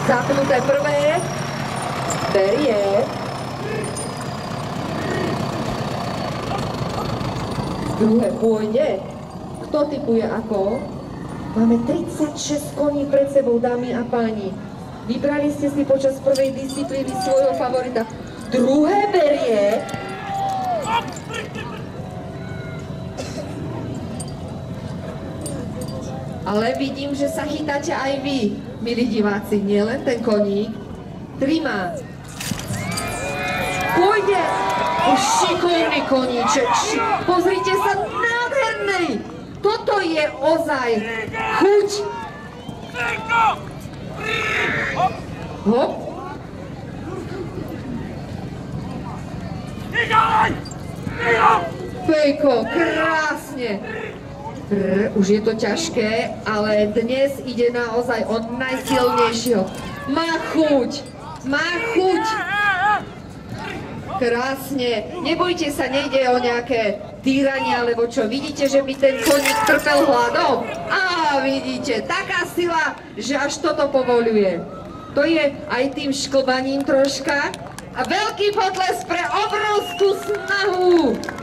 Zapnuté prvé. Berie. Druhé pôjde. Kto tipuje ako? Máme 36 koní pred sebou, dámy a páni. Vybrali ste si počas prvej disciplíny svojho favorita. Druhé berie. Ale vidím, že sa chytáte aj vy, milí diváci, nielen ten koník. Trima. Pôjde. Šikovný koníček. Pozrite sa, nádherný. Toto je ozaj chuť. Hop. Fejko, krásne. Už je to ťažké, ale dnes ide naozaj o najsilnejšieho. Má chuť. Má chuť. Krásne. Nebojte sa, nejde o nejaké týranie alebo čo. Vidíte, že by ten koník trpel hladom? Á, vidíte, taká sila, že až toto povoľuje. To je aj tým šklbaním troška. A veľký potles pre obrovskú snahu.